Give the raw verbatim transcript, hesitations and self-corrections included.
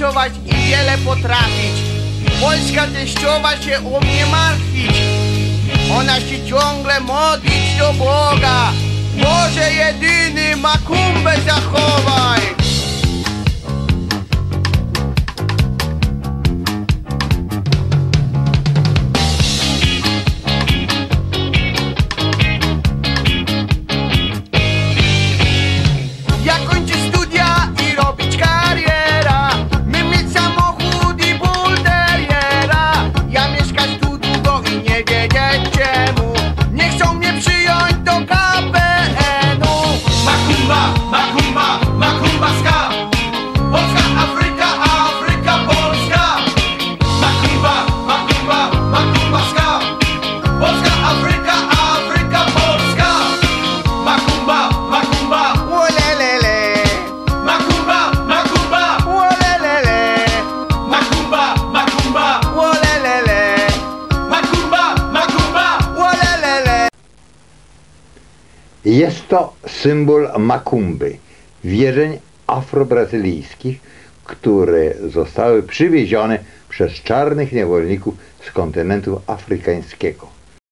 pracować i wiele potrafić. Polska teściowa się o mnie martwić. Ona się ciągle modlić do Boga. Boże jedyny, Makumbę zachowaj. Ja kończę studia i robić kariera. My mieć samochód i bulteriera. Ja mieszkać tu długo i nie wiedzieć czemu nie chcą mnie przyjąć do K P N-u. Makumba, Makumba, Makumbaska. Polska, Afryka, a Afryka, Polska. Makumba, Makumba, Makumbaska. Polska, Afryka, a Afryka, Polska. Makumba, Makumba. Łolelele, Makumba, Makumba. łolelele, Makumba, Makumba. łolelele, Makumba, Makumba. łolelele. Jest to symbol Makumby, wierzeń afrobrazylijskich, które zostały przywiezione przez czarnych niewolników z kontynentu afrykańskiego.